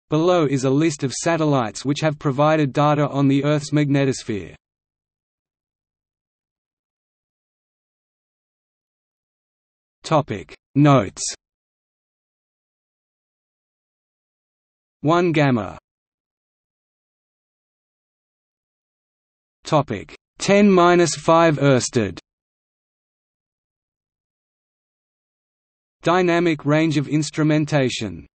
Below is a list of satellites which have provided data on the Earth's magnetosphere. Notes. 1 Gamma. 10⁻⁵ oersted. Dynamic range of instrumentation.